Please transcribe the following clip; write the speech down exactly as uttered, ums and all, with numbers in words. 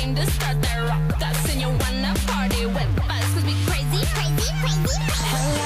trying to start that rock. That's when you wanna party with us, cause we crazy, crazy, crazy. Hello.